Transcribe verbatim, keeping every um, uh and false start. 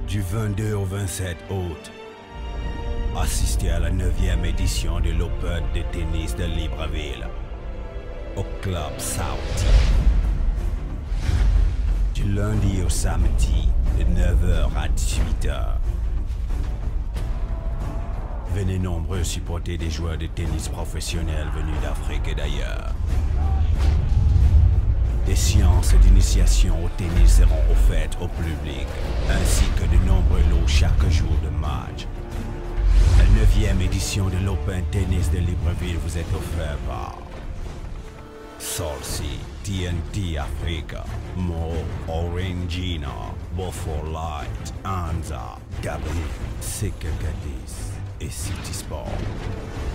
Du vingt-deux au vingt-sept août, assistez à la neuvième édition de l'Open de tennis de Libreville au Club South. Du lundi au samedi, de neuf heures à dix-huit heures. Venez nombreux supporter des joueurs de tennis professionnels venus d'Afrique et d'ailleurs. Des séances d'initiation au tennis seront offertes au public, ainsi que de nombreux lots chaque jour de match. La neuvième édition de l'Open Tennis de Libreville vous est offerte par Solsi, T N T Africa, Mo, Orangina, Beaufort Light, Anza, Gabi, Sika Gadis et City Sport.